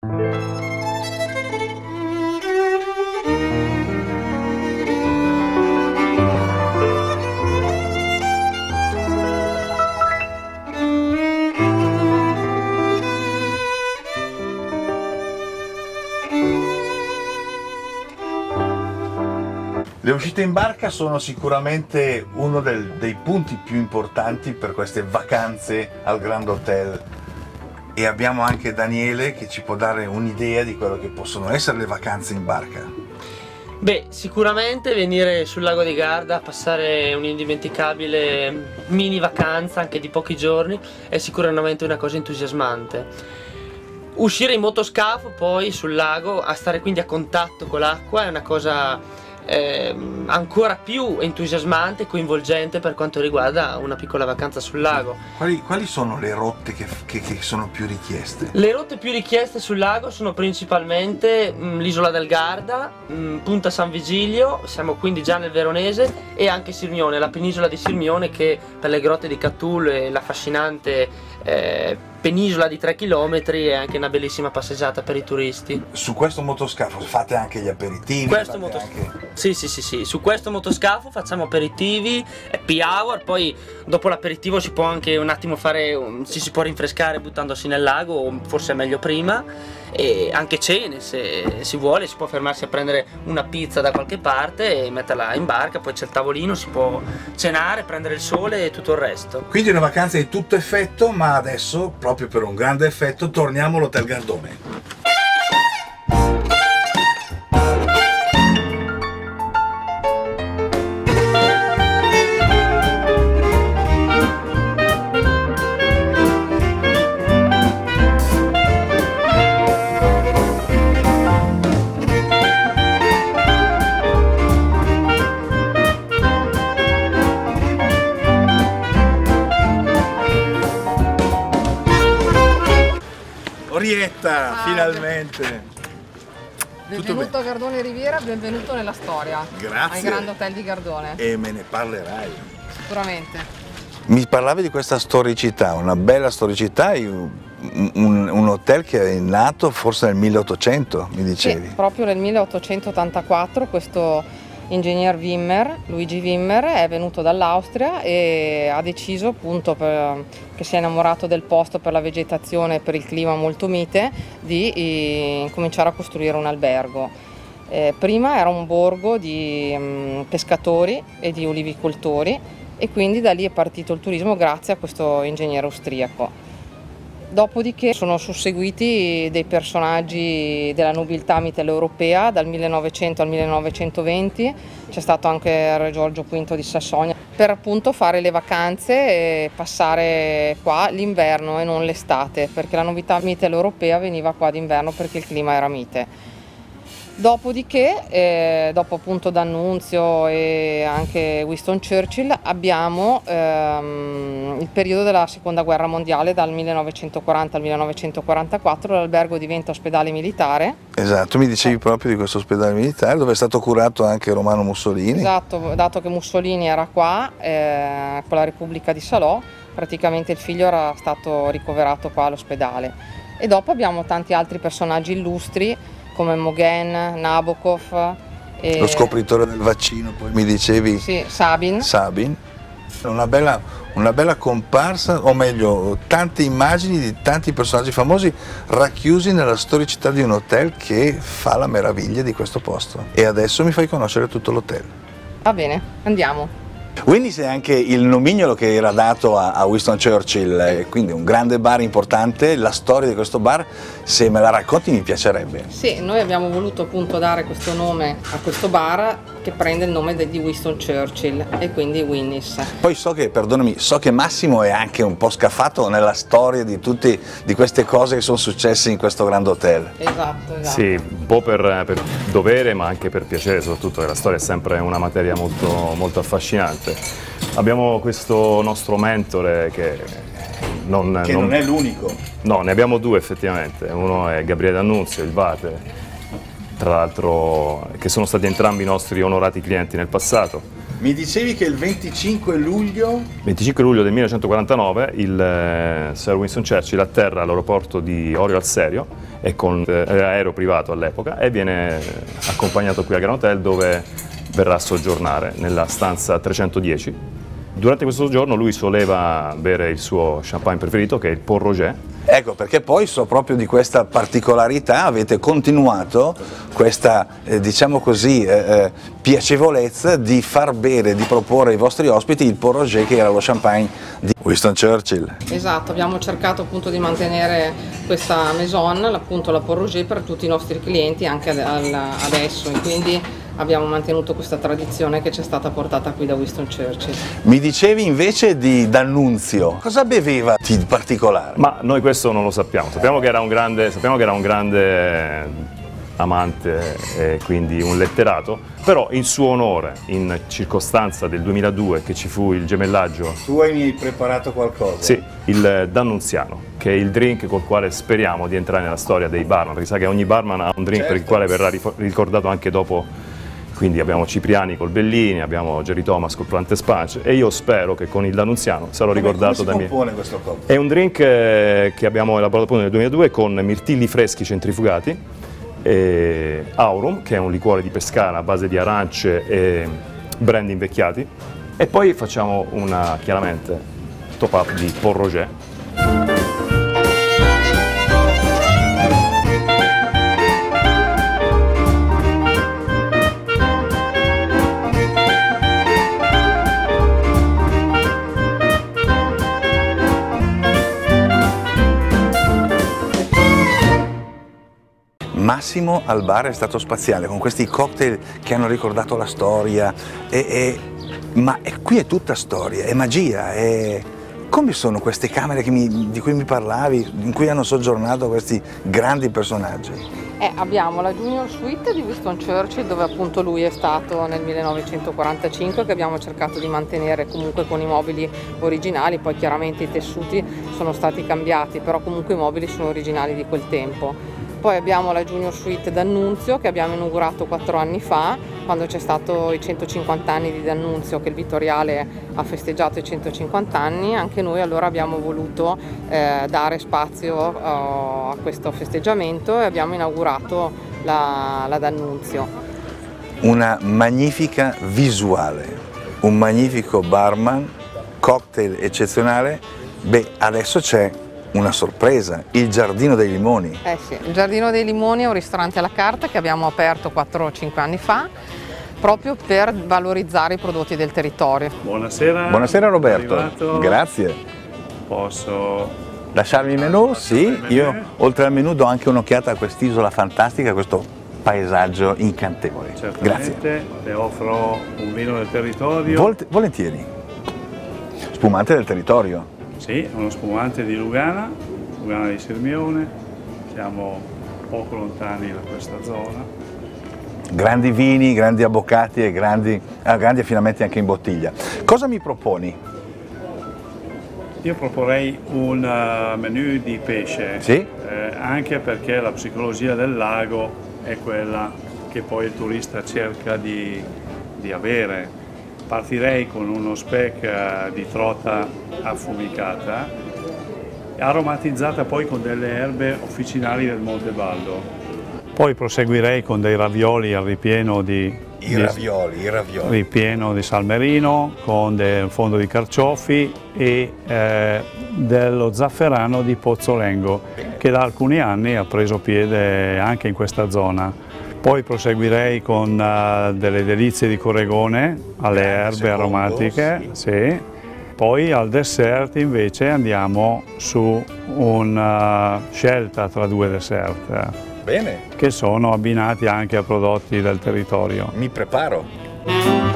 Le uscite in barca sono sicuramente uno dei punti più importanti per queste vacanze al Grand Hotel, e abbiamo anche Daniele che ci può dare un'idea di quello che possono essere le vacanze in barca. Beh, sicuramente venire sul lago di Garda, passare un'indimenticabile mini vacanza anche di pochi giorni è sicuramente una cosa entusiasmante. Uscire in motoscafo poi sul lago, a stare quindi a contatto con l'acqua, è una cosa ancora più entusiasmante e coinvolgente per quanto riguarda una piccola vacanza sul lago. Quali sono le rotte che sono più richieste? Le rotte più richieste sul lago sono principalmente l'isola del Garda, Punta San Vigilio, siamo quindi già nel Veronese, e anche Sirmione, la penisola di Sirmione, che per le grotte di Cthulhu e l'affascinante penisola di 3 km è anche una bellissima passeggiata per i turisti. Su questo motoscafo fate anche gli aperitivi? Sì, su questo motoscafo facciamo aperitivi, happy hour, poi dopo l'aperitivo si può anche un attimo si può rinfrescare buttandosi nel lago, o forse è meglio prima, e anche cene se si vuole, si può fermarsi a prendere una pizza da qualche parte e metterla in barca, poi c'è il tavolino, si può cenare, prendere il sole e tutto il resto. Quindi una vacanza di tutto effetto, ma adesso, proprio per un grande effetto, torniamo all'Hotel Gardone. Orietta, finalmente! Benvenuto a Gardone Riviera, benvenuto nella storia. Grazie. Al Grand Hotel di Gardone. E me ne parlerai. Sicuramente. Mi parlavi di questa storicità, una bella storicità, un hotel che è nato forse nel 1800, mi dicevi? Sì, proprio nel 1884 questo ingegner Wimmer, Luigi Wimmer, è venuto dall'Austria e ha deciso, appunto, che si è innamorato del posto per la vegetazione e per il clima molto mite, di cominciare a costruire un albergo. Prima era un borgo di pescatori e di olivicoltori, e quindi da lì è partito il turismo grazie a questo ingegnere austriaco. Dopodiché sono susseguiti dei personaggi della nobiltà mitteleuropea dal 1900 al 1920, c'è stato anche Re Giorgio V di Sassonia, per appunto fare le vacanze e passare qua l'inverno e non l'estate, perché la nobiltà mitteleuropea veniva qua d'inverno perché il clima era mite. Dopodiché, dopo appunto D'Annunzio e anche Winston Churchill, abbiamo il periodo della seconda guerra mondiale, dal 1940 al 1944 l'albergo diventa ospedale militare. Esatto, mi dicevi proprio di questo ospedale militare dove è stato curato anche Romano Mussolini. Esatto, dato che Mussolini era qua con la Repubblica di Salò, praticamente il figlio era stato ricoverato qua all'ospedale. E dopo abbiamo tanti altri personaggi illustri come Mogen, Nabokov. Lo scopritore del vaccino, poi mi dicevi? Sì, Sabin. Una bella comparsa, o meglio, tante immagini di tanti personaggi famosi racchiusi nella storicità di un hotel che fa la meraviglia di questo posto. E adesso mi fai conoscere tutto l'hotel. Va bene, andiamo. Winnie's è anche il nomignolo che era dato a Winston Churchill, quindi un grande bar importante. La storia di questo bar, se me la racconti, mi piacerebbe. Sì, noi abbiamo voluto appunto dare questo nome a questo bar che prende il nome di Winston Churchill, e quindi Winnie's. Poi so che Massimo è anche un po' scafato nella storia di queste cose che sono successe in questo grande hotel. Esatto. Sì, un po' per dovere, ma anche per piacere, soprattutto che la storia è sempre una materia molto, molto affascinante. Abbiamo questo nostro mentore che non è l'unico. No, ne abbiamo due effettivamente. Uno è Gabriele D'Annunzio, il Vate, tra l'altro, che sono stati entrambi i nostri onorati clienti nel passato. Mi dicevi che il 25 luglio 25 luglio del 1949 il Sir Winston Churchill atterra all'aeroporto di Orio al Serio e con aereo privato all'epoca e viene accompagnato qui al Grand Hotel, dove verrà a soggiornare nella stanza 310. Durante questo soggiorno lui soleva bere il suo champagne preferito, che è il Pont Roger. Ecco, perché poi so proprio di questa particolarità, avete continuato questa, diciamo così, piacevolezza di far bere, di proporre ai vostri ospiti il Pont Roger, che era lo champagne di Winston Churchill. Esatto, abbiamo cercato appunto di mantenere questa maison, appunto la Pont Roger, per tutti i nostri clienti anche adesso, e quindi abbiamo mantenuto questa tradizione che ci è stata portata qui da Winston Churchill. Mi dicevi invece di D'Annunzio, cosa beveva di particolare? Ma noi questo non lo sappiamo, sappiamo che era un grande amante e quindi un letterato, però in suo onore, in circostanza del 2002 che ci fu il gemellaggio. Tu mi hai preparato qualcosa? Sì, il D'Annunziano, che è il drink col quale speriamo di entrare nella storia dei barman, perché sa che ogni barman ha un drink per il quale verrà ricordato anche dopo. Quindi abbiamo Cipriani col Bellini, abbiamo Jerry Thomas col Plantes Punch, e io spero che con il D'Annunziano sarò ricordato da me. Come si compone questo cocktail? È un drink che abbiamo elaborato appunto nel 2002 con mirtilli freschi centrifugati, Aurum, che è un liquore di Pescara a base di arance e brandy invecchiati, e poi facciamo chiaramente top up di Pont Roger. Massimo al bar è stato spaziale, con questi cocktail che hanno ricordato la storia, ma qui è tutta storia, è magia, come sono queste camere di cui mi parlavi, in cui hanno soggiornato questi grandi personaggi? Abbiamo la Junior Suite di Winston Churchill, dove appunto lui è stato nel 1945, che abbiamo cercato di mantenere comunque con i mobili originali, poi chiaramente i tessuti sono stati cambiati, però comunque i mobili sono originali di quel tempo. Poi abbiamo la Junior Suite D'Annunzio, che abbiamo inaugurato 4 anni fa, quando c'è stato i 150 anni di D'Annunzio, che il Vittoriale ha festeggiato i 150 anni. Anche noi allora abbiamo voluto dare spazio a questo festeggiamento e abbiamo inaugurato la D'Annunzio. Una magnifica visuale, un magnifico barman, cocktail eccezionale. Beh, adesso c'è una sorpresa, il Giardino dei Limoni. Sì, il Giardino dei Limoni è un ristorante alla carta che abbiamo aperto 4 o 5 anni fa, proprio per valorizzare i prodotti del territorio. Buonasera. Buonasera Roberto. Arrivato. Grazie. Posso lasciarvi il menù? Sì, io oltre al menù do anche un'occhiata a quest'isola fantastica, a questo paesaggio incantevole. Certamente. Grazie. Le offro un vino del territorio. Volentieri. Spumante del territorio. Sì, uno spumante di Lugana di Sirmione, siamo poco lontani da questa zona. Grandi vini, grandi avvocati e grandi affinamenti anche in bottiglia. Cosa mi proponi? Io proporrei un menù di pesce, Sì? Anche perché la psicologia del lago è quella che poi il turista cerca di avere. Partirei con uno speck di trota affumicata, aromatizzata poi con delle erbe officinali del Monte Baldo. Poi proseguirei con dei ravioli al ripieno di ripieno di salmerino, con del fondo di carciofi e dello zafferano di Pozzolengo, che da alcuni anni ha preso piede anche in questa zona. Poi proseguirei con delle delizie di Corregone alle erbe aromatiche. Sì. Poi al dessert invece andiamo su una scelta tra 2 dessert. Bene. Che sono abbinati anche a prodotti del territorio. Mi preparo.